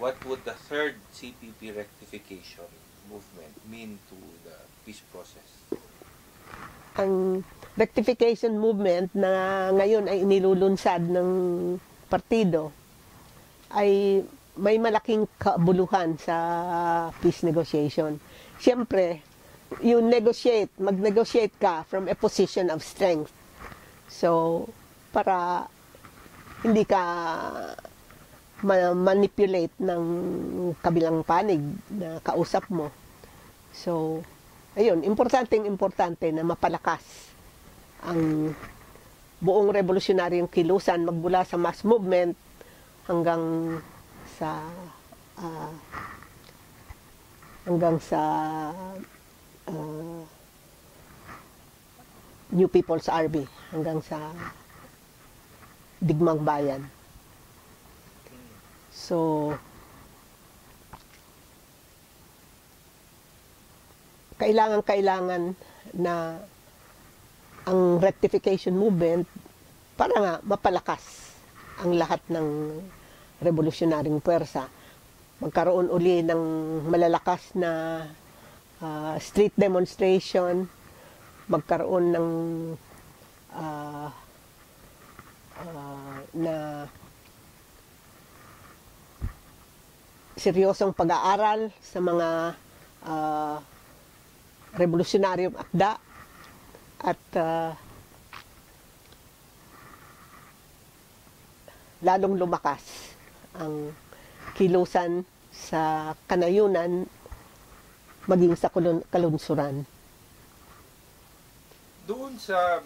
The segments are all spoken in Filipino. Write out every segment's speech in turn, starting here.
what would the third CPP rectification movement mean to the peace process? Ang rectification movement na ngayon ay inilulunsad ng partido ay may malaking kabuluhan sa peace negotiation. Siyempre, you mag-negotiate ka from a position of strength. So, para hindi ka manipulate ng kabilang panig na kausap mo. So, ayun, importante na mapalakas ang buong revolusyonaryong kilusan magmula sa mass movement hanggang sa New People's Army, hanggang sa digmang bayan. So, kailangan na ang rectification movement para nga mapalakas ang lahat ng revolusyonaryong puwersa. Magkaroon uli ng malalakas na street demonstration, magkaroon ng na seryosong pag-aaral sa mga revolusyonaryong akda at lalong lumakas ang kilusan sa kanayunan maging sa kalunsuran. Doon sa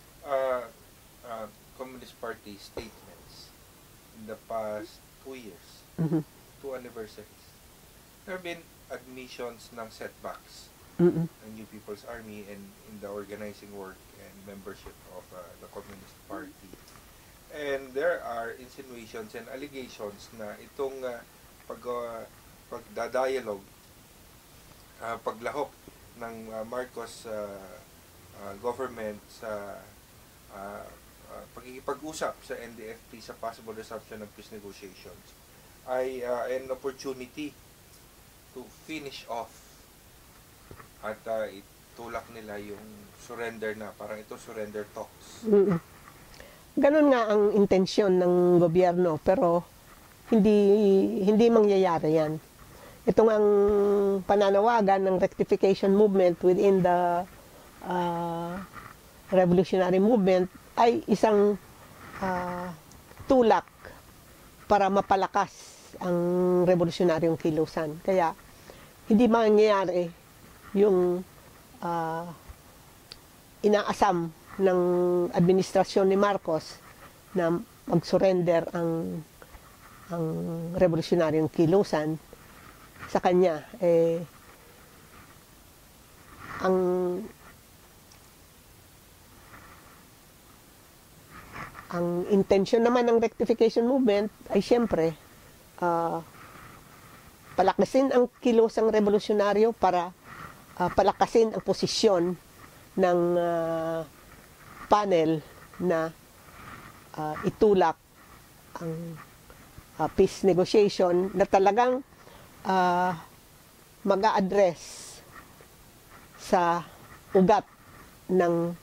Communist Party statements in the past 2 years, 2 anniversaries, there have been admissions ng setbacks ng New People's Army and in the organizing work and membership of the Communist Party. And there are insinuations and allegations na itong pagdadialogue, paglahok ng Marcos government sa pagkikipag-usap sa NDFP sa possible resumption of peace negotiations ay an opportunity to finish off at itulak nila yung surrender na, parang ito surrender talks. Ganun nga ang intensyon ng gobyerno, pero hindi mangyayari yan. Ito ang pananawagan ng rectification movement within the revolutionary movement ay isang tulak para mapalakas ang revolusyonaryong kilusan. Kaya hindi mangyayari yung inaasam ng administrasyon ni Marcos na mag-surrender ang revolusyonaryong kilusan sa kanya. Ang intensyon naman ng rectification movement ay siyempre palakasin ang kilusang revolusyonaryo para palakasin ang posisyon ng panel na itulak ang peace negotiation na talagang mag-a-address sa ugat ng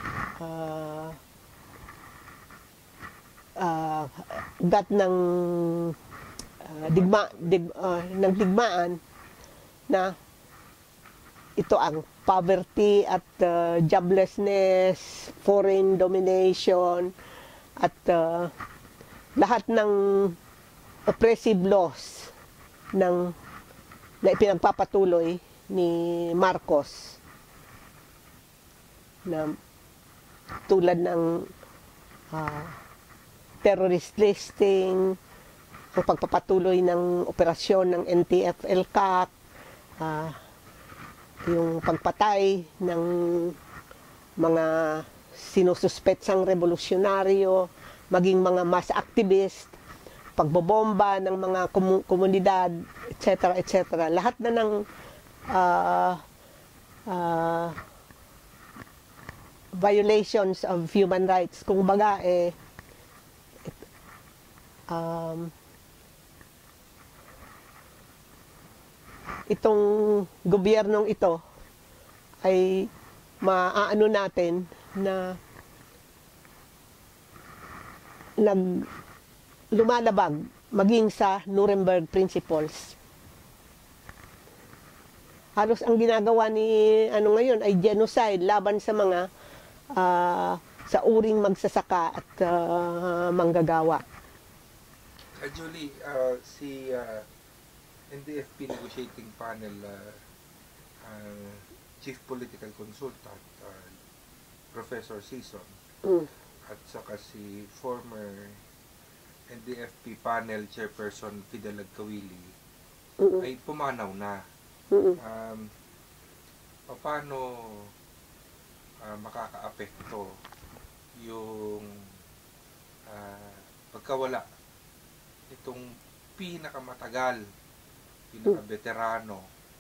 digmaan na ito ang poverty at joblessness, foreign domination at lahat ng oppressive laws na ipinagpapatuloy ni Marcos na tulad ng terrorist listing, ang pagpapatuloy ng operasyon ng NTF-ELCAC, yung pagpatay ng mga sinususpetsang revolusyonaryo, maging mga mass activist, pagbobomba ng mga komunidad, etc. etc. Lahat na ng violations of human rights. Kung baga, itong gobyernong ito ay maaano natin na lumalabag maging sa Nuremberg Principles. Halos ang ginagawa ni ngayon ay genocide laban sa mga sa uring magsasaka at manggagawa. Julie, si NDFP negotiating panel chief political consultant Professor Season at saka si former NDFP panel chairperson Fidel Agkawili ay pumanaw na. Paano makakaapekto yung pagkawala itong pinakamatagal, pinaka-veterano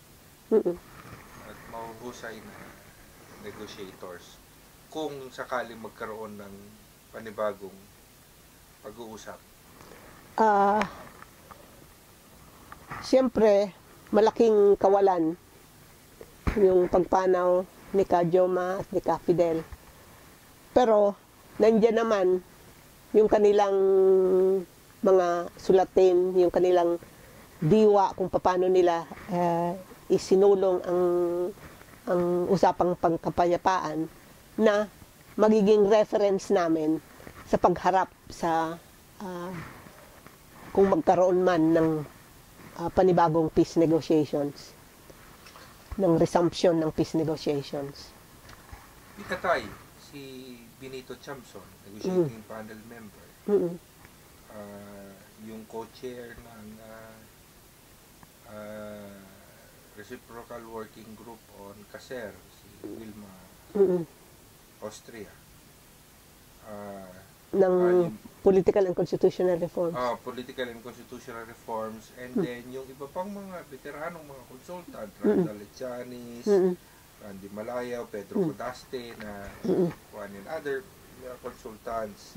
at mahuhusay na negotiators kung sakaling magkaroon ng panibagong pag-uusap? Siyempre, malaking kawalan yung pagpanaw ni Ka Joma at ni Ka Fidel. Pero, nandiyan naman yung kanilang mga sulatin, yung kanilang diwa kung paano nila isinulong ang usapang pangkapayapaan na magiging reference namin sa pagharap sa kung magkaroon man ng panibagong peace negotiations, ng resumption ng peace negotiations. Ikatay, si Benito Chamson, negotiating panel member, yung co-chair ng Reciprocal Working Group on CASER, si Wilma Austria. Ng political and constitutional reforms. Political and constitutional reforms. And then, yung iba pang mga veteranong mga consultant, Randall Lechanis, Randy Malayaw, Pedro Codaste, na one and other consultants.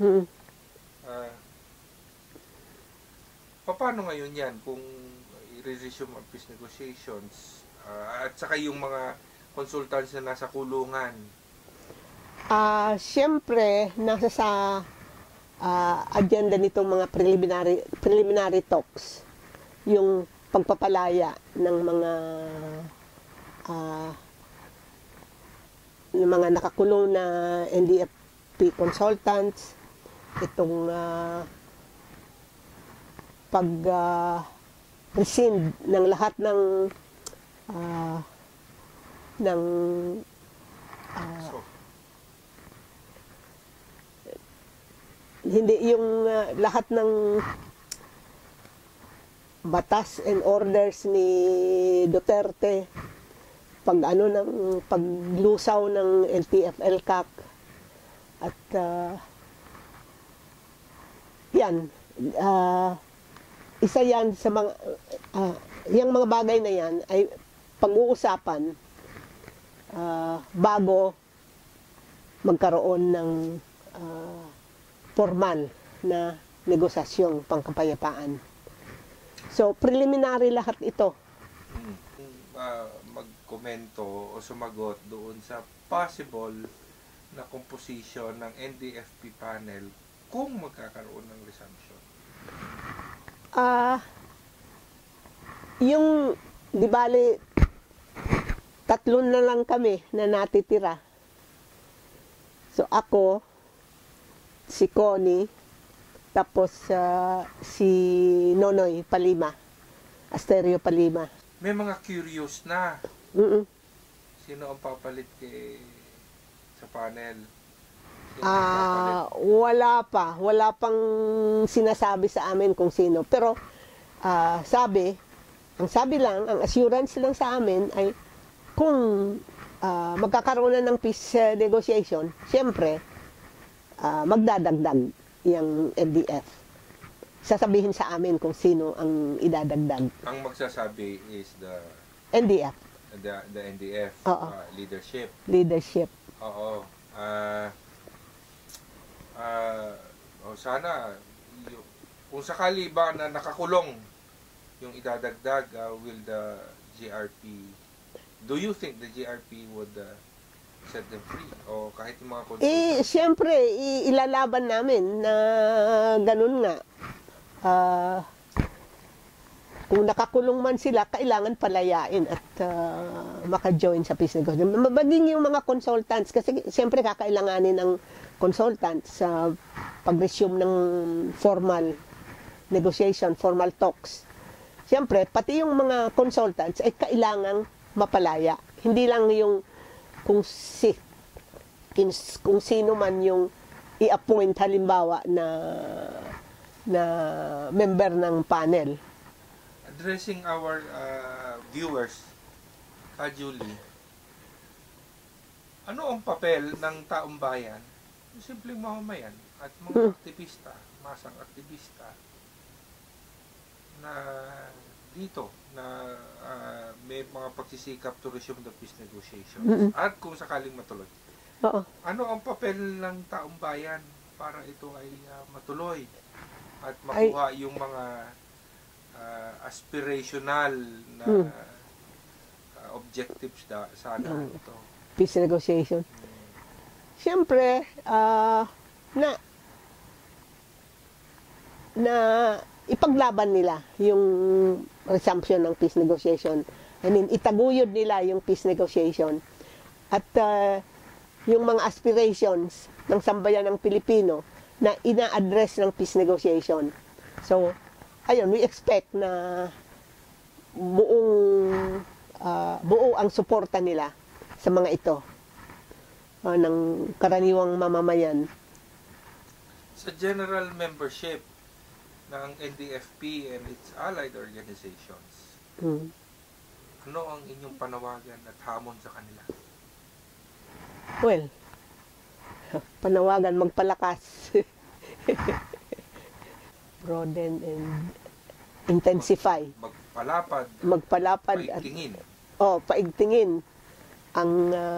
Paano ngayon yan kung i-resume ang peace negotiations? At saka yung mga consultants na nasa kulungan? Siyempre, nasa sa agenda nitong mga preliminary talks yung pagpapalaya ng mga nakakulong na NDFP consultants, itong rescind ng lahat ng hindi yung lahat ng batas and orders ni Duterte, ng paglusaw ng LTF-LCAC at yan, isa yan sa mga yung mga bagay na yan ay pag-uusapan bago magkaroon ng formal na negosasyong pangkapayapaan. So, preliminary lahat ito. Magkomento o sumagot doon sa possible na composition ng NDFP panel kung magkakaroon ng resumption. Yung, di bali, 3 na lang kami na natitira. So, ako, si Connie, tapos si Nonoy Palima, Asterio Palima. May mga curious na. Sino ang papalit sa panel? Wala pang sinasabi sa amin kung sino. Pero ang assurance lang sa amin ay kung magkakaroon na ng peace negotiation, siyempre, magdadagdag yung NDF. Sasabihin sa amin kung sino ang idadagdag. Ang magsasabi is the NDF. The NDF leadership. Leadership. Oo. Sana kung sakali ba na nakakulong yung idadagdag, will the GRP, do you think the GRP would set them free? O kahit yung mga siyempre, ilalaban namin na ganun nga. Kung nakakulong man sila, kailangan palayain at maka-join sa peace negotiation. Maging yung mga consultants, kasi siyempre kakailanganin ng consultants sa pag-resume ng formal negotiation, formal talks. Siyempre, pati yung mga consultants ay kailangang mapalaya. Hindi lang yung kung sino man yung i-appoint halimbawa na member ng panel. Addressing our viewers, Julie, ano ang papel ng taong bayan, simpleng mamamayan at mga aktivista, masang aktivista na dito na may mga pagsisikap to resume the peace negotiations at kung sakaling matuloy? Oo. Ano ang papel ng taong bayan para ito ay matuloy at makuha yung mga aspirational na objectives sana ito? Peace negotiation. Siyempre, na ipaglaban nila yung resumption ng peace negotiation. I mean, itaguyod nila yung peace negotiation. At yung mga aspirations ng sambayan ng Pilipino na ina-address ng peace negotiation. So, ayun, we expect na buo ang suporta nila sa mga ito ng karaniwang mamamayan. Sa general membership ng NDFP and its allied organizations, ano ang inyong panawagan at hamon sa kanila? Well, panawagan, magpalakas. Broaden and intensify. Magpalapad. Paigtingin. Paigtingin ang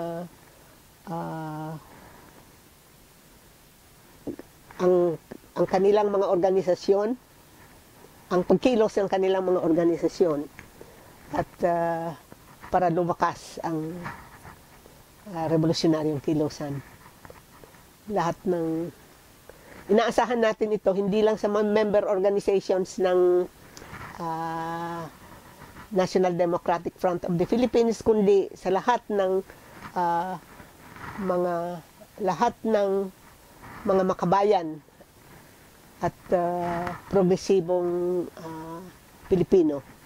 kanilang mga organisasyon, ang pagkilos ng kanilang mga organisasyon at para lumakas ang revolusyonaryong kilosan. Lahat ng inaasahan natin ito, hindi lang sa mga member organizations ng National Democratic Front of the Philippines, kundi sa lahat ng mga makabayan at progresibong Pilipino.